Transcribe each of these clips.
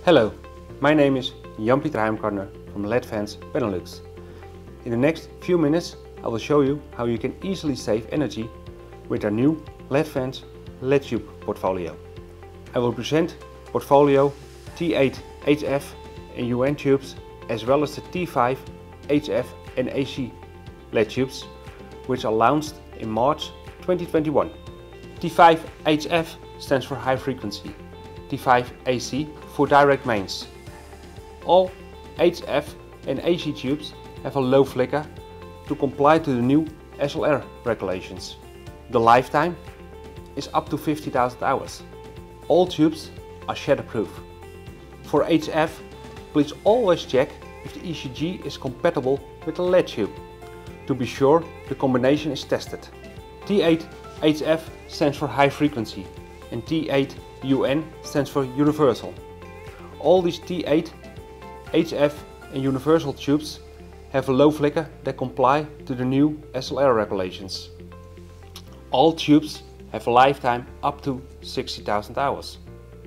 Hello, my name is Jan-Pieter Heimgartner from LEDfans Benelux. In the next few minutes I will show you how you can easily save energy with our new LEDfans LED tube portfolio. I will present portfolio T8 HF and UN tubes as well as the T5 HF and AC LED tubes which are launched in March 2021. T5 HF stands for high frequency, T5 AC for direct mains. All HF and AC tubes have a low flicker to comply to the new SLR regulations. The lifetime is up to 50,000 hours. All tubes are shatterproof. For HF, please always check if the ECG is compatible with the LED tube. To be sure, the combination is tested. T8 HF stands for high frequency and T8 UN stands for universal. All these T8 HF and universal tubes have a low flicker that comply to the new SLR regulations. All tubes have a lifetime up to 60,000 hours.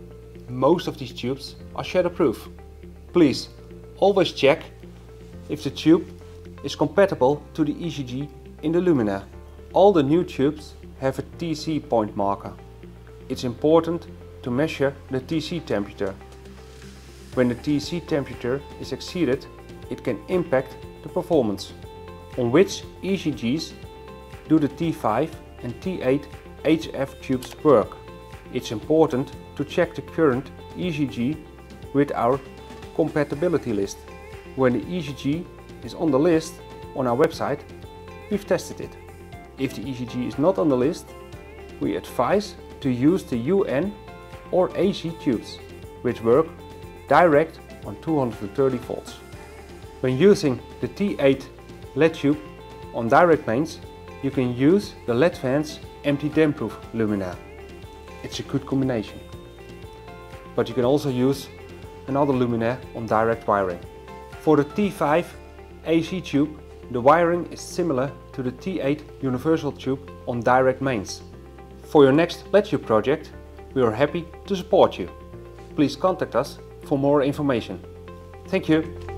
Most of these tubes are shatterproof. Please always check if the tube is compatible to the ECG in the luminaire. All the new tubes have a TC point marker. It's important to measure the TC temperature. When the TC temperature is exceeded, it can impact the performance. On which ECGs do the T5 and T8 HF tubes work? It's important to check the current ECG with our compatibility list. When the ECG is on the list on our website, we've tested it. If the ECG is not on the list, we advise to use the UN or AC tubes, which work direct on 230 volts. When using the T8 LED tube on direct mains, you can use the LEDfans empty-damp-proof luminaire. It's a good combination. But you can also use another luminaire on direct wiring. For the T5 AC tube, the wiring is similar to the T8 universal tube on direct mains. For your next LED tube project, we are happy to support you. Please contact us for more information. Thank you.